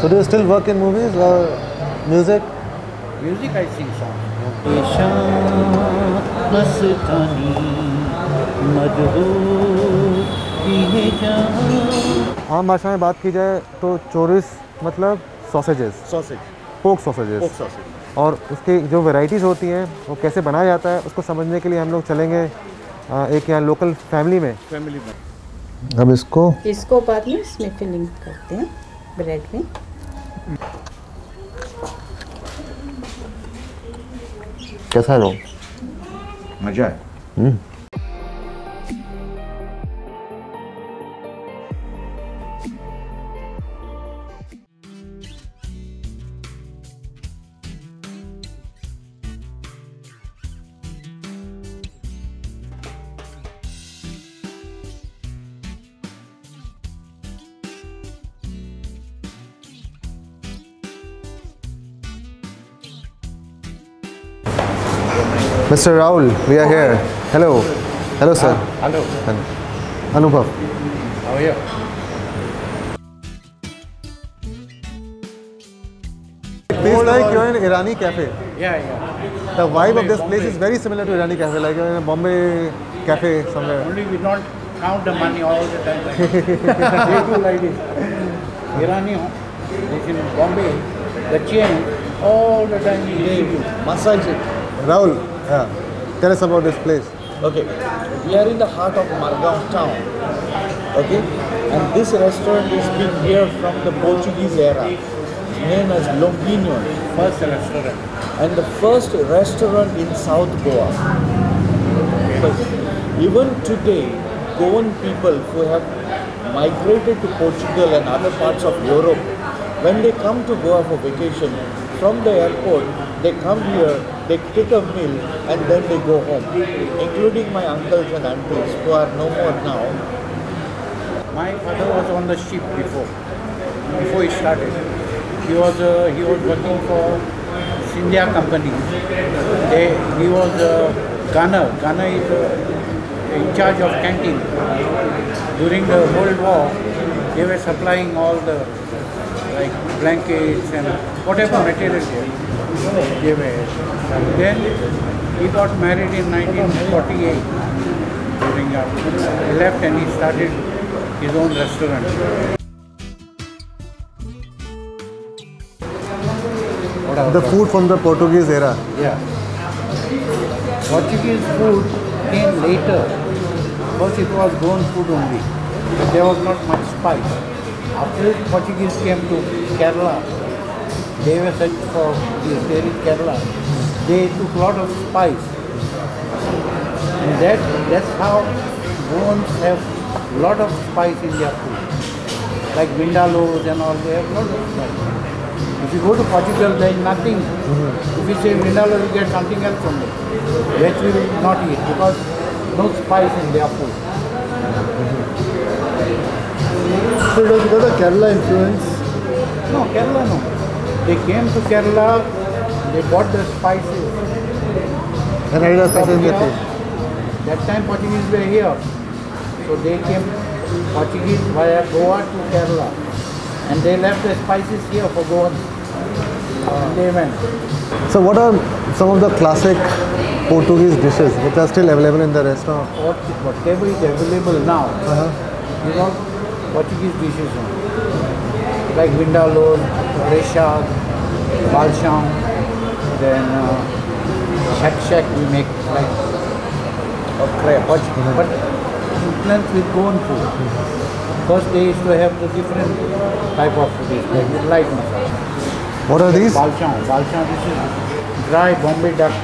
So do you still work in movies or music? Music, I sing songs. आम भाषा में बात की जाए तो चोरिस मतलब सॉसेजेस, पोक सॉसेजेस, और उसकी जो वैरायटीज़ होती हैं वो कैसे बनाया जाता है उसको समझने के लिए हम लोग चलेंगे एक यहाँ लोकल फैमिली में। अब इसको बाद में इसमें फिलिंग करते हैं ब्रेड में। कैसा है? मजा है। Mr. Rahul, we are here. Hello. Hello, sir. Hello. Anubhav. How are you? It feels like you're in Irani cafe. Yeah. The vibe of this place is very similar to Irani cafe, like you're in a Bombay cafe somewhere. Only we don't count the money all the time. They do like this. Irani, it's in Bombay, the chain, all the time they massage it. Rahul, tell us about this place. Okay, we are in the heart of Margao town. Okay, and this restaurant is been here from the Portuguese era. It's named as Longuinho, First restaurant. and the first restaurant in South Goa. Even today, Goan people who have migrated to Portugal and other parts of Europe, when they come to Goa for vacation, from the airport, they come here, they take a meal, and then they go home, including my uncles and aunties who are no more now. My father was on the ship before he started. He was working for Scindia company. He was gunner. Gunner is in charge of canteen. During the World War, they were supplying all the like blankets and whatever material they were. Then he got married in 1948. He left and he started his own restaurant. The food from the Portuguese era. Yeah. Portuguese food came later. First it was grown food only. There was not much spice. After Portuguese came to Kerala, they were searching for this. There is Kerala. They took a lot of spice. And that's how Goans have a lot of spice in their food. Like Vindaloo and all, they have a lot of spice. If you go to Portugal, there is nothing. If you say Vindaloo, you get something else only, which we will not eat because no spice in their food. So does it got a Kerala influence? No, Kerala no. They came to Kerala, they bought the spices. And I spices in the food. That time Portuguese were here. So they came Portuguese via Goa to Kerala. And they left the spices here for Goans. And they went. So what are some of the classic Portuguese dishes which are still available in the restaurant? Whatever is available now, is all Portuguese dishes. Like Vindaloo, Rechad, Balchão, then Shak we make like crab. But influence with Goan food. First they used to have the different type of food, like light masala. What are these? Balchão, this is dry Bombay duck.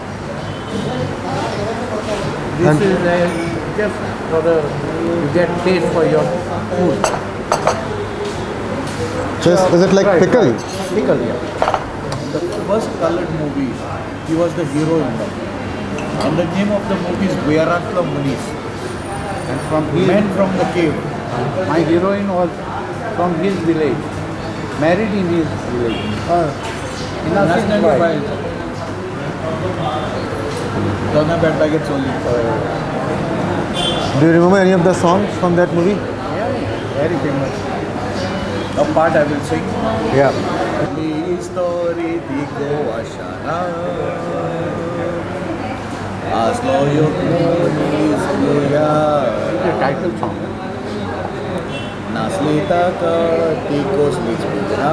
This is just for the you get taste for your food. Just, is it like pickle? Pickle, yeah. The first colored movie, he was the hero in that. And the name of the movie is Guyaratla Munis. And from his, Men from the Cave. my heroine was from his village, married in his village. National Wild. Donna Bad Baggets only. Do you remember any of the songs from that movie? Yeah, very famous. a part I will sing. Yeah. Mi story di Goa Shana. Aslo Yukmonis Goya. The title song. Naslita ka tikos lichpura.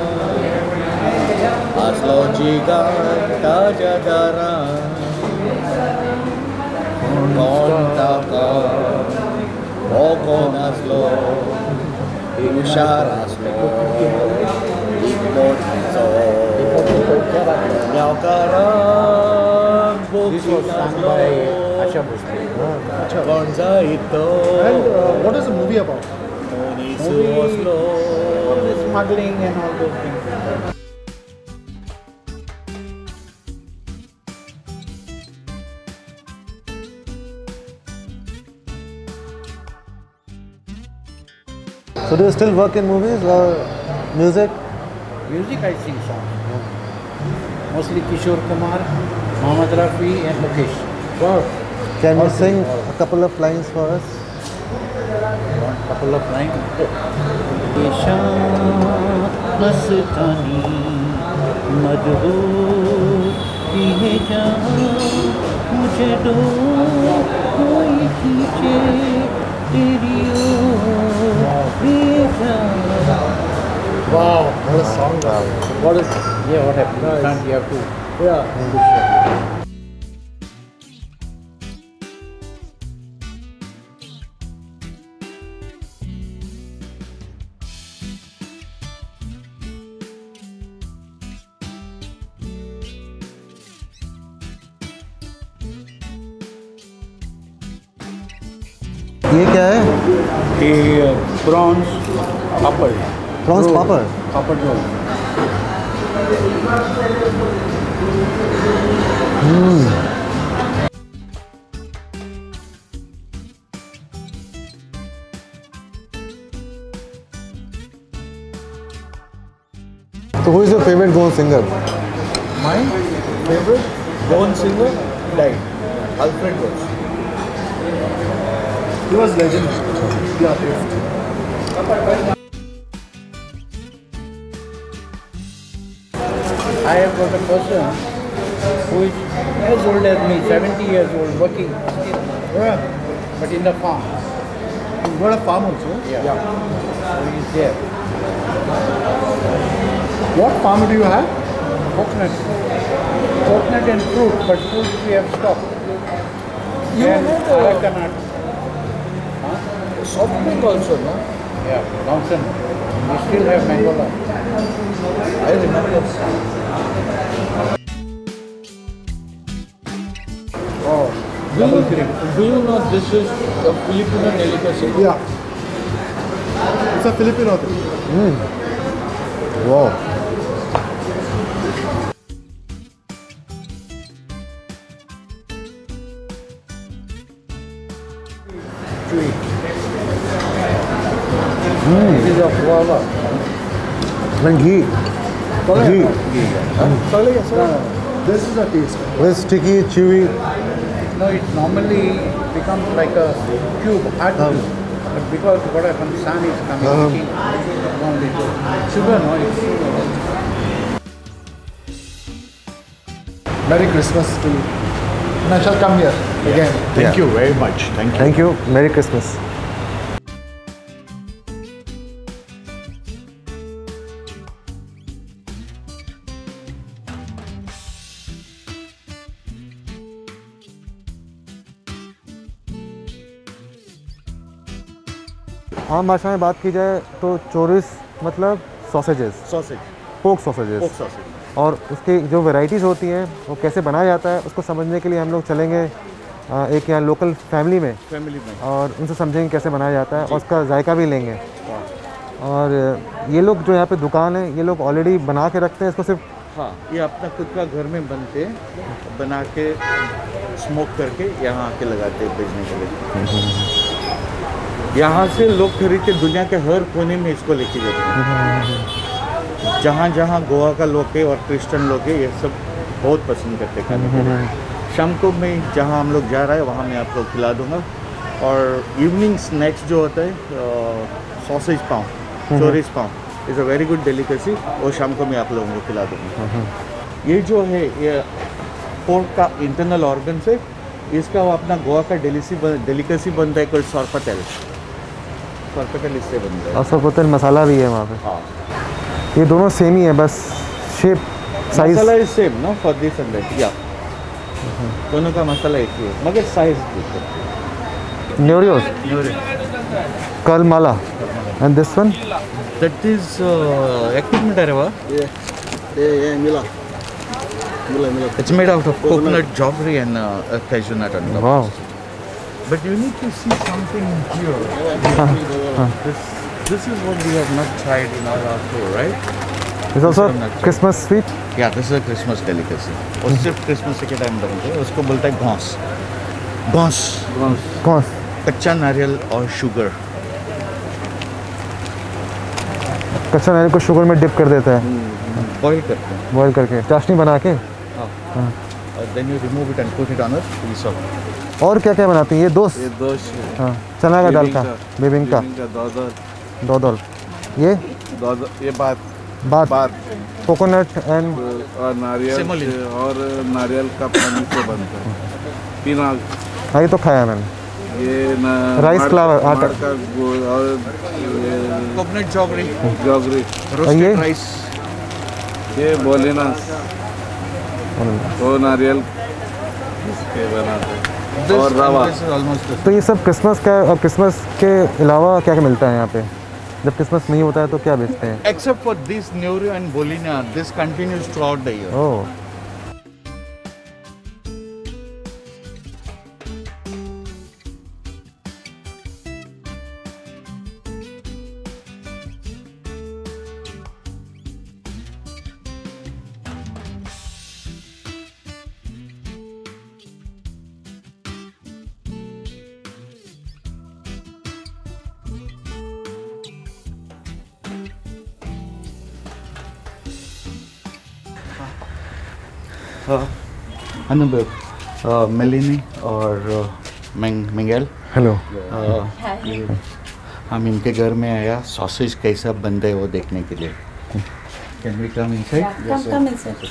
Aslo jiga tajadara. Konta ka oko naslo. Usharaslo. Ikmotso. Nyaukarang This was sung by Asha Bhosle. Bonza ito. And what is the movie about? All the smuggling and all those things. So do you still work in movies or music? Music I sing songs. Mostly Kishore Kumar, Mohammad Rafi and Mukesh. Wow. Can you sing a couple of lines for us? One couple of lines. मस्तानी मदहोश ये जान मुझे दो कोई खींचे तेरी ओर ये जान. Wow, what a song. What is Yeah, what happened? Nice. Can't you have to yeah. ये क्या है? the prawns papad. Prawns papad. Papad roll. So who is your favorite Goan singer? My favorite Goan singer died. Alfred Goes. He was legendary. Yeah. I have got a person who is as old as me, 70 years old, working still, Yeah. but in the farm. You got a farm also? Yeah. So he is there. What farm do you have? Coconut. Coconut and fruit, but fruit we have stopped. You And have Arakanat. soft drink also, no? Yeah, Johnson. We still have Mangola. I remember. Oh, double cream. Do you know this is a Filipino delicacy? Yeah. It's a Filipino thing. Wow. Chewy. This is a guava. And ghee. Ghee. This is a taste. Very sticky, chewy. No, it normally becomes like a cube, hard cube. But because what happens, sun is coming, making only sugar, no, it's sugar. Merry Christmas to you. And I shall come here again. Thank Yeah. you very much. Thank you. Thank you. Merry Christmas. आम भाषा में बात की जाए तो चोरिस मतलब sausages, Sausage. Pork sausages, Pork sausage. और उसकी जो वैरायटीज़ होती हैं वो कैसे बनाया जाता है उसको समझने के लिए हम लोग चलेंगे एक यहाँ लोकल फैमिली में Family में. और उनसे समझेंगे कैसे बनाया जाता है और उसका जायका भी लेंगे। और ये लोग जो यहाँ पे दुकान है ये लोग ऑलरेडी बना के रखते हैं इसको सिर्फ। हाँ, ये अपना खुद का घर में बनते बना के स्मोक करके यहाँ आके लगाते हैं बेचने के लिए। यहाँ से लोग खरीद के दुनिया के हर कोने में इसको लेके जाते हैं। जहाँ जहाँ गोवा का लोग है और क्रिश्चियन लोग है ये सब बहुत पसंद करते हैं खाने के लिए। शाम को मैं जहाँ हम लोग जा रहे हैं वहाँ मैं आपको खिला दूँगा। और इवनिंग स्नैक्स जो होता है सॉसेज पाव, चोरिस पाव, is a very good delicacy, और शाम को मैं आप लोगों को खिला दूँगा। ये जो है ये पोर्क का इंटरनल ऑर्गन से, इसका वो अपना गोवा का डेलिकेसी बनता है कोई सोरपटेल इससे बनता है। और सोरपोटेल मसाला भी है वहाँ पे। हाँ, ये दोनों सेम ही है, बस shape size. Masala is same no for this and that, या दोनों का मसाला एक ही है मगर साइज डिफरेंट। न्यूरियोस, कर्ल माला, and this one that is equipment अरेवा। ये मिला It's made out of coconut jaggery and cashew nut on top. वाह। But you need to see something here. This is what we have not tried in our tour, right? This also Christmas sweet. Yeah, this is a Christmas delicacy. और सिर्फ Christmas के time बनते हैं, उसको बोलता है घोंस। कौन? कच्चा नारियल और शुगर। कच्चा नारियल को शुगर में डिप कर देता है, बॉईल करते हैं, बॉईल करके चाशनी बना के। और then you remove it and put it on a piece of. और क्या क्या बनाती हैं ये दोस्त? ये दोश हाँ, चना का दाल का, बेबिंका, दोदल, ये बात, कोकोनट एंड और नारियल सेमोलिन। और नारियल का पानी से बनता है। पिनाग, हाँ ये तो खाया मैंने। ये राइस फ्लावर, आटा का गुड़, और कोकोनट जॉगरी, जॉगरी, ये? Roasted rice. ये बोलिनास, वो नारियल इसके बनाते हैं, और रवा। तो ये सब क्रिसमस का। और क्रिसमस के अलावा क्या क्या मिलता है यहाँ पे? जब क्रिसमस नहीं होता है तो क्या बेचते हैं? Except for this Neuro and Bolina, this continues throughout the year. Oh, Anubhav, Melanie और मिंगेल, हेलो। हम इनके घर में आया, सॉसेज कैसा बनता है वो देखने के लिए। Can we come inside? Come inside.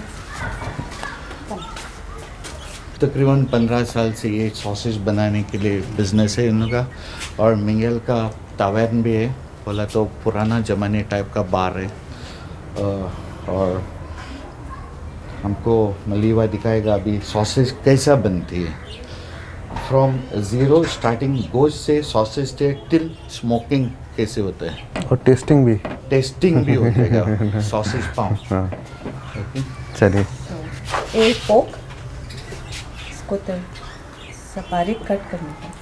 तकरीबन 15 साल से ये सॉसेज बनाने के लिए बिजनेस है इन लोगों का। और मिंगेल का तावेर्न भी है, बोला तो पुराना ज़माने टाइप का बार है। और हमको मलीवा दिखाएगा अभी सॉसेज कैसा बनती है, फ्रॉम ज़ीरो स्टार्टिंग गोश्त से सॉसेज से टिल स्मोकिंग कैसे होता है, और टेस्टिंग भी। टेस्टिंग भी हो जाएगा सॉसेज पाव। हाँ, चलिए। एक पोक, इसको तो सपारी कट करना है।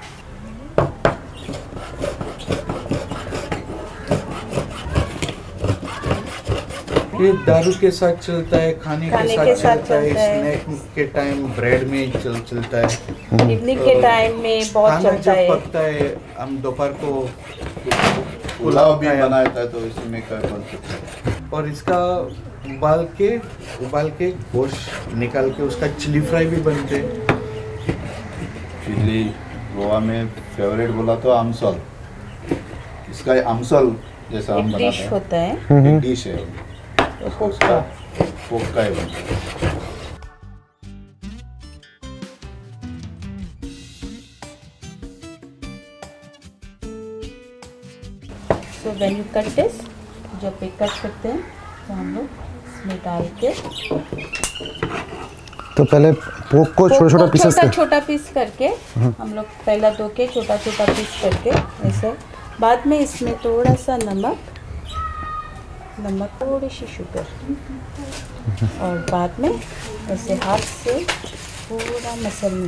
ये दारू के साथ चलता है, खाने के साथ चलता है, स्नैक के टाइम ब्रेड में चलता है, इवनिंग के टाइम में बहुत खाना चलता जब है। पकता है, हम दोपहर को पुलाव भी बनाया था तो इसमें कर सकते हैं। और इसका उबाल के गोश्त निकाल के उसका चिली फ्राई भी बनते हैं। चिल्ली गोवा में फेवरेट बोला तो आमसल, इसका आमसल जैसा हम एक बनाते डिश हैं, होता है, एक डिश है, उसका पोक का है बनता है। So when you cut this, जब पे कट करते हैं तो हम लोग इसमें डाल के तो पहले पोक को छोटा छोटा पीसेस छोटा पीस करके हम लोग पहला धो के छोटा छोटा पीस करके ऐसे, बाद में इसमें थोड़ा सा नमक, थोड़ी सी शुगर, और बाद में ऐसे हाथ से पूरा मसल।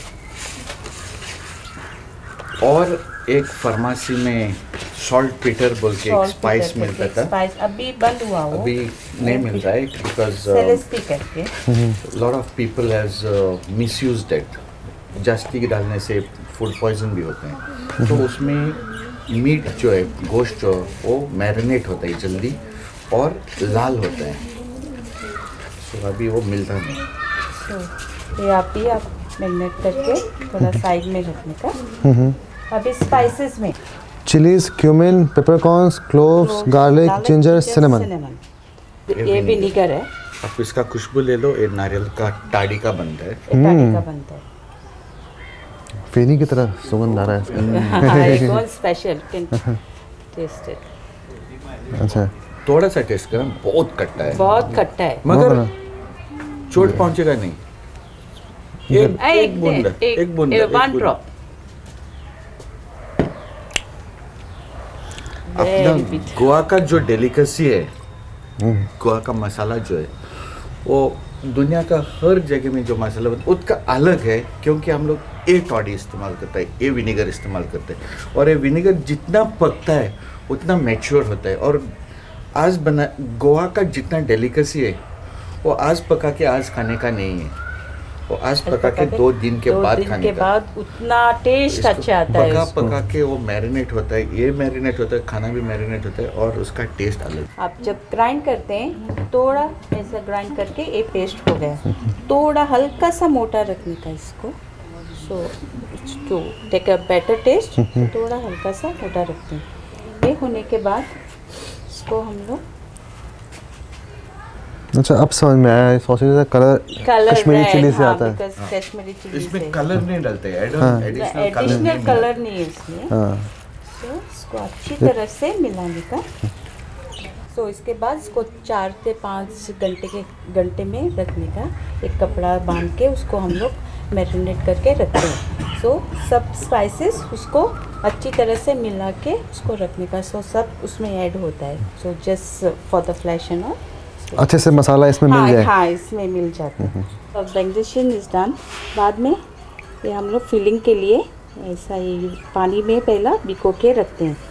और एक फार्मेसी में सॉल्ट पीटर बोल के एक स्पाइस मिलता था, स्पाइस अभी बंद हुआ हो, अभी नहीं मिल रहा है बिकॉज सेलेस्टी करके lot of people has misused it. जास्ती डालने से फूड पॉइजन भी होते हैं। तो उसमें मीट जो है, गोश्त जो वो मैरिनेट होता है जल्दी और लाल होता है, तो अभी वो मिलता नहीं। तो ये आप ही आप मैरिनेट करके थोड़ा साइड में रखने का। अभी स्पाइसेस में chillies, cumin, peppercorns, cloves, garlic, ginger, cinnamon. ये विनेगर है। आप इसका खुशबू ले लो, ये नारियल का टाड़ी का बनता है। टाड़ी का बनता है। फेनी की तरह सुगंध आ रहा है इसका। कौन स्पेशल कैन टेस्ट इट। अच्छा, थोड़ा सा टेस्ट करें, बहुत खट्टा है, बहुत खट्टा है, मगर चोट पहुंचेगा नहीं। एक बूंद, एक बूंद, वन ड्रॉप। अपना गोवा का जो डेलिकेसी है, गोवा का मसाला जो है, वो दुनिया का हर जगह में जो मसाला बनता है उसका अलग है, क्योंकि हम लोग ये टॉडी इस्तेमाल करते हैं, ये विनेगर इस्तेमाल करते हैं, और ये विनेगर जितना पकता है उतना मैच्योर होता है। और आज बना गोवा का जितना डेलिकेसी है वो आज पका के आज खाने का नहीं है, वो आज पका के 2 दिन के बाद खाने का। बाद उतना टेस्ट अच्छा आता है। पका के वो मैरिनेट होता है, ये मैरिनेट होता है, खाना भी मैरिनेट होता है, और उसका टेस्ट अलग। आप जब ग्राइंड करते हैं थोड़ा ऐसा ग्राइंड करके ये पेस्ट हो गया, थोड़ा हल्का सा मोटा रखने का इसको। So to take a better taste, थोड़ा हल्का सा मोटा रखते हैं। ये होने के बाद इसको हम लोग, अच्छा अब समझ में आया, सॉसेज का कलर कश्मीरी चिली से आता है। कश्मीरी चिली इसमें कलर नहीं डालते, एडिशनल कलर नहीं है इसमें। तो इसको अच्छी तरह से मिलाने का। सो इसके बाद इसको 4 से 5 घंटे में रखने का। एक कपड़ा बांध के उसको हम लोग मैरिनेट करके रखते हैं। सो सब स्पाइसेस उसको अच्छी तरह से मिला के उसको रखने का। सो सब उसमें ऐड होता है। So just for the flesh and all, अच्छे से मसाला इसमें मिल जाए। हाँ, इसमें मिल जाता है। अब बैंगन इज डन। बाद में ये हम लोग फिलिंग के लिए ऐसा ही पानी में पहला भिगो के रखते हैं।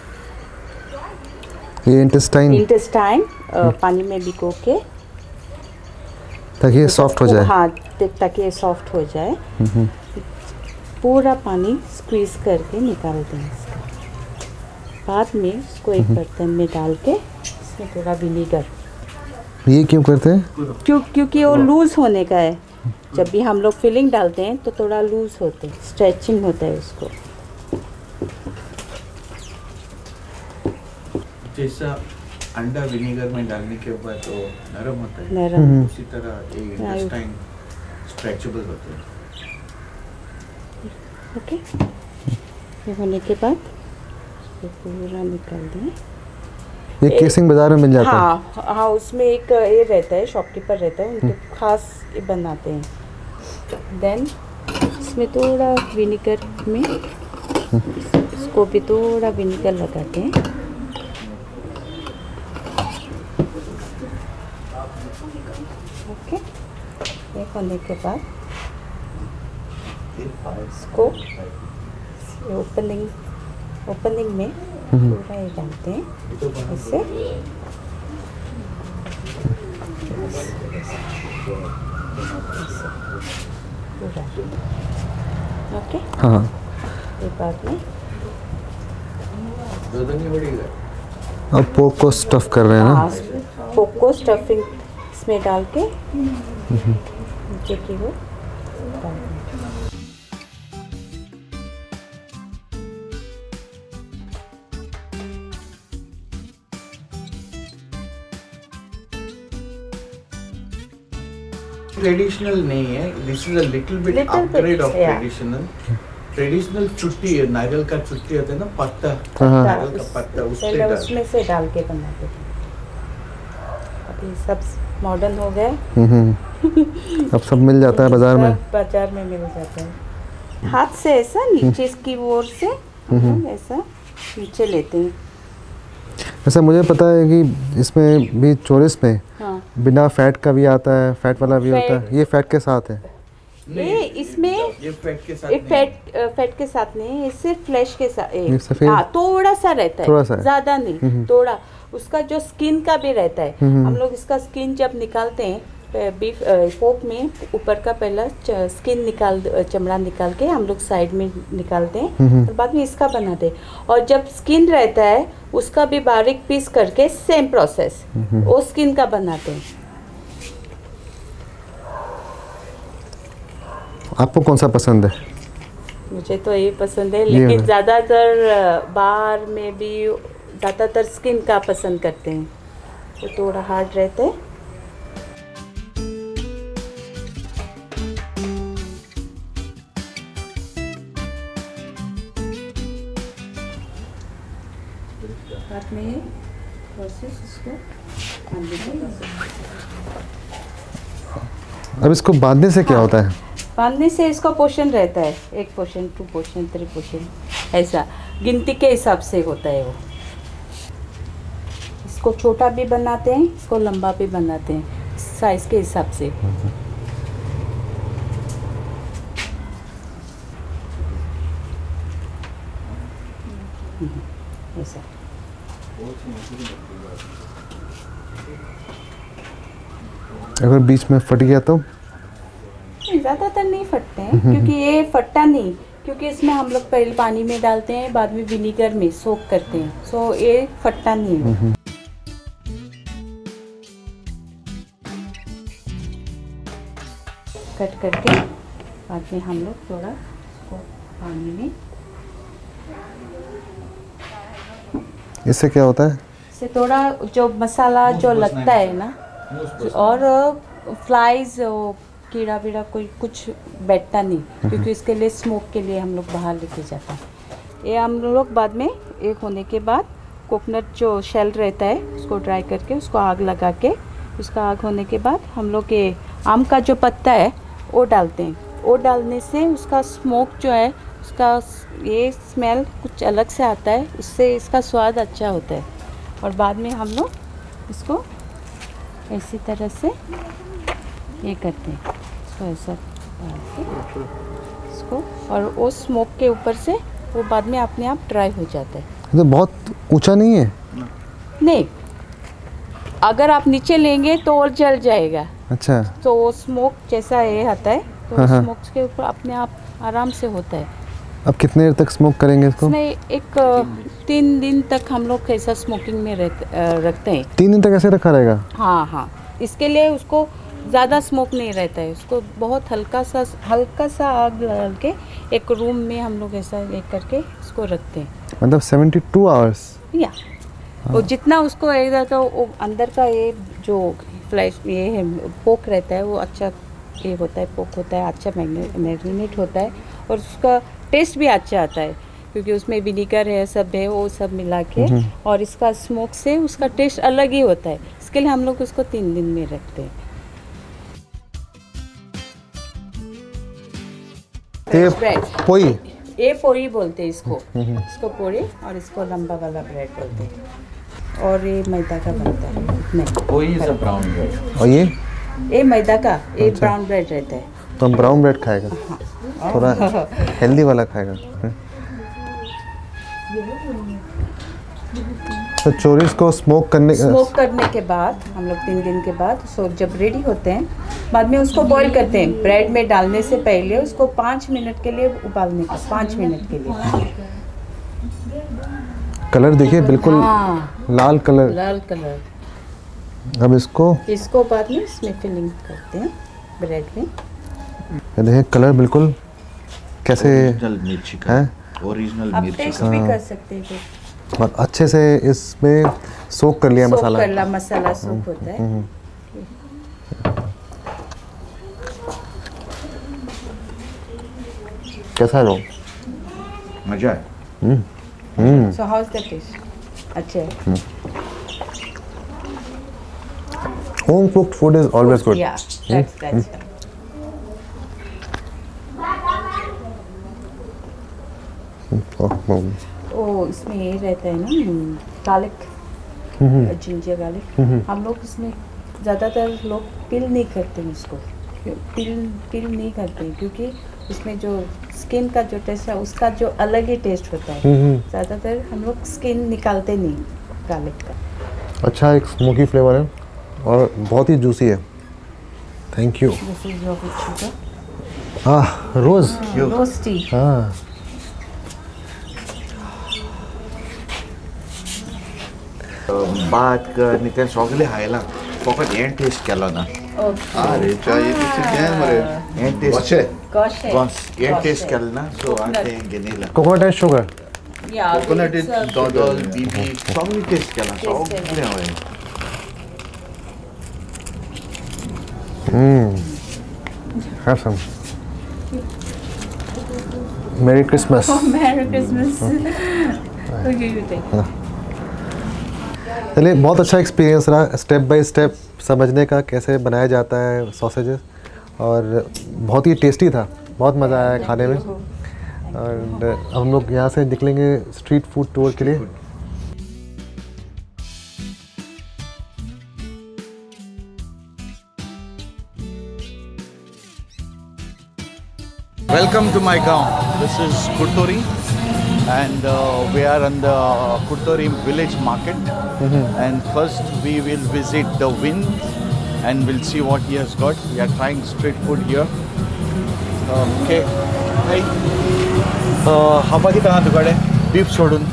ये इंटेस्टाइन पानी में भिगो के, ताकि ये सॉफ्ट हो जाए। हाँ, ताकि ये सॉफ्ट हो जाए। पूरा पानी स्क्वीज करके निकालते हैं इसका। बाद में इसको एक बर्तन में डाल के इसमें थोड़ा विनेगर। ये क्यों करते हैं? क्योंकि वो लूज होने का है। जब भी हम लोग फिलिंग डालते हैं तो थोड़ा लूज होते हैं, स्ट्रेचिंग होता है उसको। जैसा अंडा विनेगर में डालने के बाद तो नरम होता है, नरम। उसी तरह ये इंटेस्टाइन स्ट्रेचेबल होते हैं। ओके, ये होने के बाद ये पूरा निकाल दें। ये केसिंग बाजार में मिल जाता है। हाँ, उसमें एक ये रहता है, शॉपकीपर रहता है, उनके खास ये बनाते हैं। देन इसमें थोड़ा विनेगर में इसको भी थोड़ा विनेगर लगाते हैं। ओके, ये होने के बाद इसको ओपनिंग में पूरा ये डालते हैं इससे। ओके, हाँ, एक बाद में अब पोक को स्टफ कर रहे हैं ना। पोक को स्टफिंग इसमें डाल के नीचे की वो डाल दें। ट्रेडिशनल नहीं है, this is a little bit upgrade of traditional चुट्टी है, नारियल का चुट्टी होता है ना, पत्ता, नारियल का पत्ता, उसमें से डाल के बनाते थे। अभी सब मॉडर्न हो गए। अब सब मिल जाता है बाजार में। बाजार में मिल जाता है। हाथ से ऐसा नीचे की ओर से ऐसा नीचे लेते हैं। ऐसा मुझे पता है कि इसमें भी चोरिस में बिना फैट का भी आता है, फैट वाला भी होता है। ये फैट के साथ है। ये इसमें ये फैट के साथ फैट के साथ नहीं, ये सिर्फ फ्लैश के साथ। सफेद थोड़ा सा रहता है, थोड़ा सा, ज्यादा नहीं, थोड़ा। उसका जो स्किन का भी रहता है। हम लोग इसका स्किन जब निकालते हैं बीफ पोक में, ऊपर का पहला स्किन चमड़ा निकाल के हम लोग साइड में निकालते हैं और बाद में इसका बनाते हैं। और जब स्किन रहता है उसका भी बारीक पीस करके सेम प्रोसेस वो स्किन का बनाते हैं। आपको कौन सा पसंद है? मुझे तो ये पसंद है, लेकिन ज़्यादातर बाहर में भी ज़्यादातर स्किन का पसंद करते हैं, तो थोड़ा हार्ड रहता है। हाथ में प्रोसेस इसको अब इसको बांधने से क्या होता है? बांधने से इसका पोर्शन रहता है, 1 पोर्शन, 2 पोर्शन, 3 पोर्शन, ऐसा गिनती के हिसाब से होता है वो। इसको छोटा भी बनाते हैं, इसको लंबा भी बनाते हैं, साइज के हिसाब से। ऐसा अगर बीच में फट गया तो? ज़्यादातर नहीं फटते हैं, क्योंकि ये फटता नहीं, क्योंकि इसमें हम लोग पहले पानी में डालते हैं, बाद में विनीगर में सोक करते हैं, सो ये फटता नहीं है। कट करके बाद में हम लोग थोड़ा इसको पानी में, इससे क्या होता है? इससे थोड़ा जो मसाला जो लगता है ना, और फ्लाइज कीड़ा वीड़ा कोई कुछ बैठता नहीं, क्योंकि इसके लिए स्मोक के लिए हम लोग बाहर लेके जाते हैं। ये हम लोग बाद में एक होने के बाद कोकोनट जो शेल रहता है उसको ड्राई करके उसको आग लगा के, उसका आग होने के बाद हम लोग ये आम का जो पत्ता है वो डालते हैं। वो डालने से उसका स्मोक जो है, उसका ये स्मेल कुछ अलग से आता है, उससे इसका स्वाद अच्छा होता है। और बाद में हम लोग इसको इसी तरह से ये करते हैं, इसको ऐसा डाल के इसको, और वो स्मोक के ऊपर से वो बाद में अपने आप ड्राई हो जाता है। तो बहुत ऊंचा नहीं है? नहीं, अगर आप नीचे लेंगे तो और जल जाएगा। अच्छा, तो वो स्मोक जैसा ये आता है, तो स्मोक के ऊपर अपने आप आराम से होता है। अब कितने देर तक स्मोक करेंगे इसको? इसमें एक 3 दिन तक हम लोग ऐसा स्मोकिंग में रखते हैं। 3 दिन तक ऐसे रखा रहेगा? हाँ हाँ, इसके लिए उसको ज़्यादा स्मोक नहीं रहता है, उसको बहुत हल्का सा आग डाल के एक रूम में हम लोग ऐसा एक करके इसको रखते हैं। मतलब 72 आवर्स? या वो जितना उसको एकदम, तो वो अंदर का ये जो फ्लैश ये है पोक रहता है, वो अच्छा ये होता है, पोक होता है, अच्छा मैरिनेट होता है, और उसका टेस्ट भी अच्छा आता है, क्योंकि उसमें विनीगर है, सब है, वो सब मिला के, और इसका स्मोक से उसका टेस्ट अलग ही होता है। इसके लिए हम लोग उसको 3 दिन में रखते हैं। पोई, ये पोई बोलते हैं इसको पोई, और इसको लंबा वाला ब्रेड बोलते हैं, और ये मैदा का बनता है। नहीं, पोई इज अ ब्राउन ब्रेड। और ये मैदा का, ये ब्राउन ब्रेड रहता है। तो हम ब्राउन ब्रेड खाएगा? थोड़ा हेल्दी वाला खाएगा। तो चोरिस को स्मोक करने के बाद हम लोग 3 दिन के बाद, सो जब रेडी होते हैं, बाद में उसको बॉईल करते हैं। ब्रेड में डालने से पहले उसको 5 मिनट के लिए उबालने का, 5 मिनट के लिए। कलर देखिए, बिल्कुल लाल कलर। अब इसको बाद में इसमें फिलिंग करते हैं ब्रेड में। देखिए कलर बिल्कुल कैसे मिर्ची का है, ओरिजिनल आप मिर्ची टेस्ट भी कर सकते हैं, और अच्छे से इसमें सोक कर लिया मसाला। मसाला सोक होता है। कैसा है? मजा है। So how is the taste? अच्छा है। Home cooked food is always good. Yeah that's ओ, इसमें ये रहता है ना गार्लिक, जिंजर गार्लिक। हम लोग इसमें ज़्यादातर लोग पिल नहीं करते हैं इसको, पिल नहीं करते हैं, क्योंकि उसमें जो स्किन का जो टेस्ट है उसका जो अलग ही टेस्ट होता है। ज़्यादातर हम लोग स्किन निकालते नहीं गार्लिक का। अच्छा, एक स्मोकी फ्लेवर है और बहुत ही जूसी है। Thank you. This is your sugar. Rose tea. हाँ, बात कर नितेन सगळे हायला फकत हें टेस्ट केलो ना। Are चाहिए किसी क्या मरे Kosher. Kosher. Ye taste करना so आते हैं गिनीला. Coconut and sugar. Yeah. Coconut is it's, dodol, BB, सब भी taste करना सब Taste क्या हुआ है. Have some. Merry Christmas. Merry Christmas. Okay, you take. चलिए, बहुत अच्छा एक्सपीरियंस रहा स्टेप बाय स्टेप समझने का कैसे बनाया जाता है सॉसेजेस, और बहुत ही टेस्टी था, बहुत मज़ा आया खाने में। और हम लोग यहाँ से निकलेंगे स्ट्रीट फूड टूर के लिए। Welcome to my town. This is Kurtori, and we are on the Kurtori village market. And first we will visit the Wind, and we'll see what he has got. We are trying street food here. Okay. Hey. Haba ki tahan dugad hai? Beef sodun.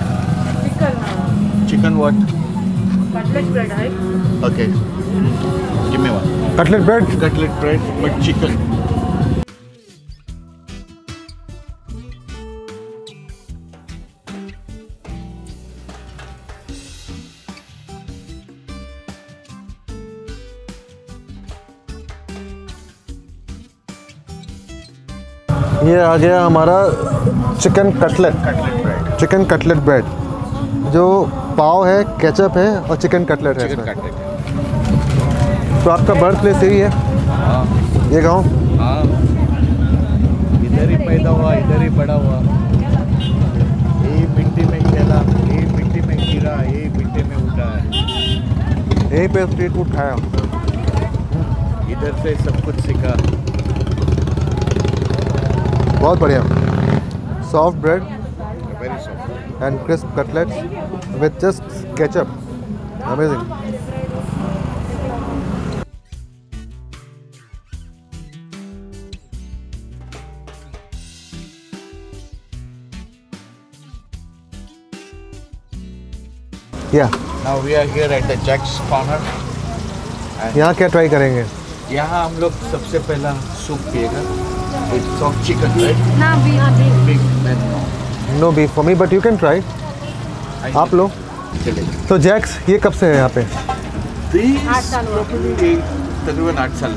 Chicken what? Cutlet bread, right? Okay. Give me one. Cutlet bread. Cutlet bread, but chicken. ये आ गया हमारा chicken cutlet. Chicken cutlet bread, जो पाव है, ketchup है और chicken cutlet है इसमें। तो आपका बर्थ प्लेस यही है? ये गाँव? हाँ, इधर ही पैदा हुआ, इधर ही बड़ा हुआ। यही मिट्टी में खेला, यही मिट्टी में गिरा, यही मिट्टी में उठा है। यहीं पे स्ट्रीट फूड खाया। इधर से सब कुछ सीखा। बहुत बढ़िया। Soft bread very soft and crisp cutlets with just ketchup, amazing. Yeah now we are here at the Jack's Corner. यहाँ क्या ट्राई करेंगे? यहाँ हम लोग सबसे पहला सूप पिएगा। It's of chicken right? ना big man no beef for me, but you can try. आप लो। चलेगा। तो जैक्स ये कब से है यहाँ पे? 8 साल हुआ। तकरीबन 8 साल।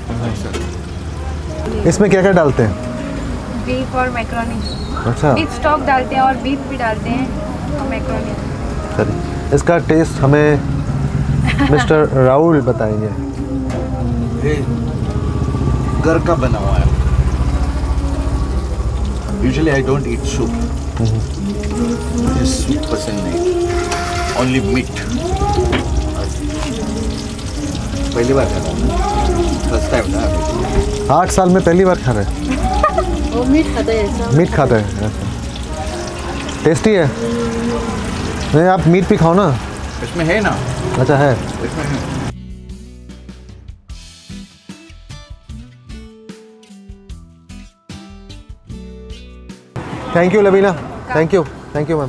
इसमें क्या क्या डालते हैं? बीफ और मैक्रोनी। अच्छा, बीफ स्टॉक डालते हैं और बीफ भी डालते हैं और मैक्रोनी। चलिए इसका टेस्ट हमें मिस्टर राहुल बताएंगे। ये घर का बना हुआ है। Usually I don't eat soup. मुझे सूप पसंद नहीं, ओनली मीट। पहली बार खा रहा हूँ, फर्स्ट टाइम ना। 8 साल में पहली बार खा रहे हैं? वो मीट खाता है ऐसा। मीट खाता है? अच्छा, टेस्टी है। नहीं, आप मीट भी खाओ ना। इसमें है ना? अच्छा है। इसमें है। Thank you Lavina, thank you ma'am.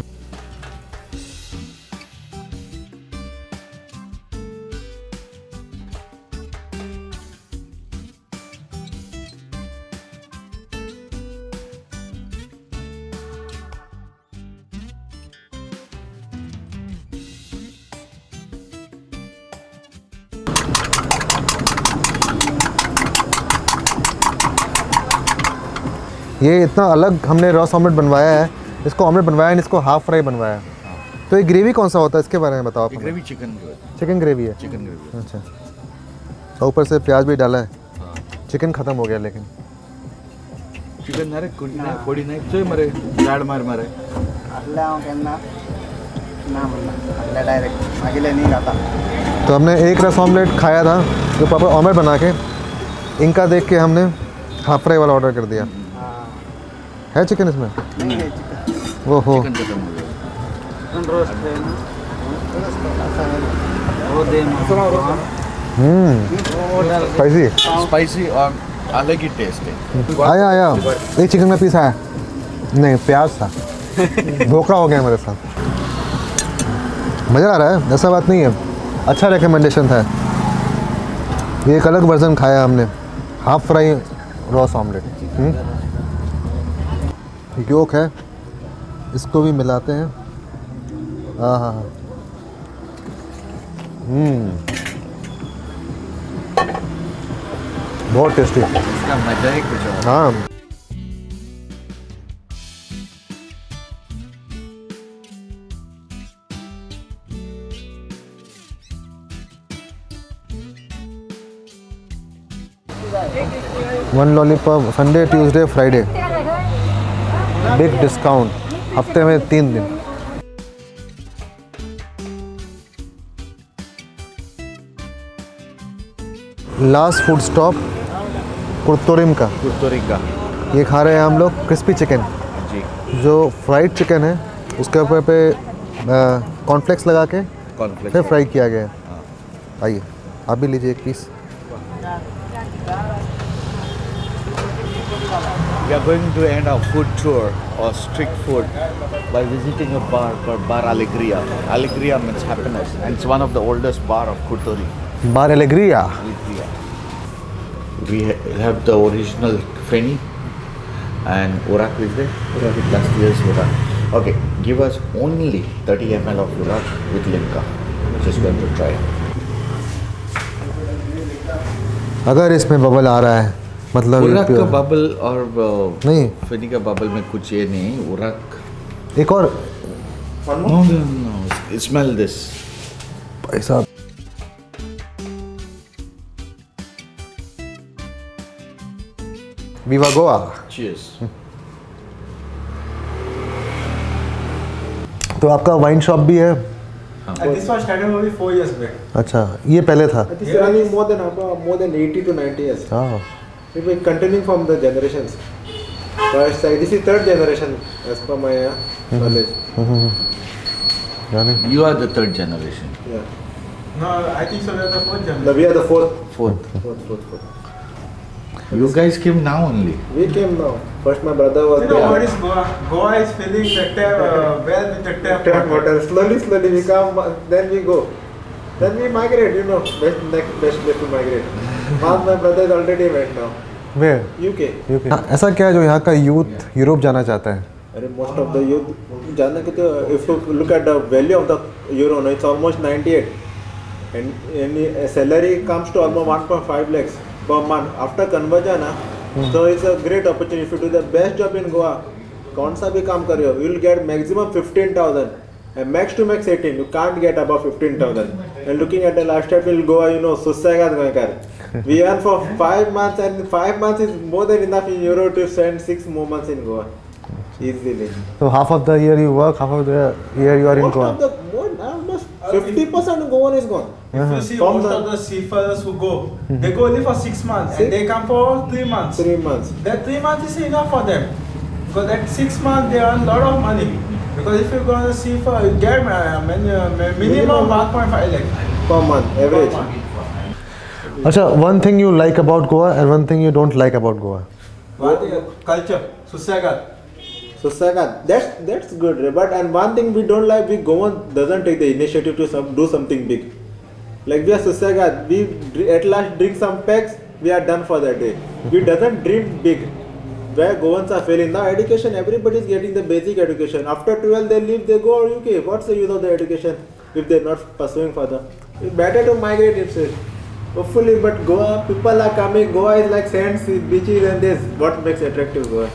ये इतना अलग हमने रॉस ऑमलेट बनवाया है। इसको ऑमलेट बनवाया है, इसको हाफ फ्राई बनवाया है। तो ये ग्रेवी कौन सा होता है, इसके बारे में बताओ आप। ग्रेवी चिकन जो है, चिकन ग्रेवी है। Chicken gravy. अच्छा, तो ऊपर से प्याज भी डाला है। चिकन ख़त्म हो गया लेकिन। चिकन नारे कोडी नाही चोय मरे जाड मारे तो हमने एक रस ऑमलेट खाया था जो प्रॉपर ऑमलेट बना के, इनका देख के हमने हाफ फ्राई वाला ऑर्डर कर दिया। है चिकन इसमें? वो हो चिकन खत्म हो गया। स्पाइसी स्पाइसी और अलग ही टेस्ट है। आया एक चिकन का पीस आया, नहीं प्याज था। धोखा हो गया मेरे साथ। मज़ा आ रहा है, ऐसा बात नहीं है, अच्छा रिकमेंडेशन था। ये एक अलग वर्जन खाया हमने, हाफ फ्राई रॉस ऑमलेट। योक है, इसको भी मिलाते हैं। हाँ हाँ हाँ, बहुत टेस्टी। इसका मजा ही कुछ और। हाँ, one lollipop Sunday Tuesday Friday, big discount, हफ्ते में 3 दिन। लास्ट फूड स्टॉप कुर्तोरिम का। ये खा रहे हैं हम लोग क्रिस्पी चिकन जी, जो फ्राइड चिकन है, उसके ऊपर पे कॉर्नफ्लेक्स लगा के फिर फ्राई किया गया है। आइए आप भी लीजिए एक piece. We are going to end our food tour or street food by visiting a bar called Bar Alegria. Alegria means happiness, and it's one of the oldest bar of Kurtori. Bar Alegria. Alegria. We have the original Feni and Urak is there. Urak is last year's Urak. Okay, give us only 30 ml of Urak with Limca. Just going to try it. अगर इसमें bubble आ रहा है मतलब उरक का bubble और नहीं, फेनी का bubble में कुछ ये नहीं। उरक एक और no, smell this. भाई साहब, विवा गोवा। Cheers. तो आपका वाइन शॉप भी है? And this was started only 4 years back. अच्छा, ये पहले था। It is running more than 80 to 90 years. हाँ, We've been continuing from the generations. So it's like this is third generation as per my knowledge. यानी You are the third generation. Yeah. No, I think so. We are the fourth generation. No, we are the fourth. Fourth. You guys came now only. We came now. First my brother was You know what there. is Goa? Goa is filling the tap well with the tap Tap water. Slowly we come, then we go. Then we migrate, you know. Next best place to migrate. Once my brother is already went now. Way UK. ऐसा क्या है जो यहाँ का youth Europe जाना चाहता है? अरे most of the youth जानने के तो if you look at the value of the euro, no, it's almost 98, and salary comes to almost 1.5 lakhs per month after conversion, so it's a great opportunity. If you do the best job in Goa, कौन सा भी काम कर रहे हो, you'll get maximum 15,000 and max to max 18. You can't get above 15,000. And looking at the lifestyle in Goa, you know, सुस्सेगाद गए कर. We earn for 5 months, and 5 months is more than enough in euro to spend 6 more months in Goa. Easily. So half of the year you work, half of the year you are in Goa. Almost 50% Goan is gone. If you see most of the seafarers who go, they go only for 6 months and they come for 3 months. 3 months. That 3 months is enough for them. Because that 6 months they earn a lot of money. Because if you go on the seafarer, you get minimum 1.5 lakh Per month, average. अच्छा, one thing you like about Goa and one thing you don't like about Goa. Culture, Sussegat. Sussegat, that's good. But and one thing we don't like, we Goan doesn't take the initiative to do something big. Like we are Sussegat, we at last drink some packs, we are done for that day. We doesn't dream big. Where Goans are failing now, education, everybody is getting the basic education. After 12 they leave, they go UK. What's the use of the education if they're not pursuing further? It's better to migrate itself. Hopefully, but Goa, people are coming. Goa is like sands, beaches, and this. What makes attractive Goa?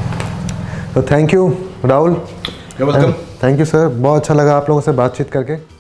तो thank you Rahul. You're welcome. Thank you sir, बहुत अच्छा लगा आप लोगों से बातचीत करके।